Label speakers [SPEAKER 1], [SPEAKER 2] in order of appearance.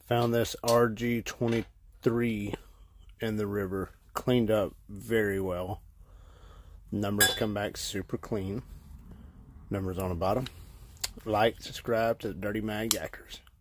[SPEAKER 1] Found this RG23 in the river. Cleaned up very well. Numbers come back super clean. Numbers on the bottom. Like, subscribe to the Dirty Mag Yackers.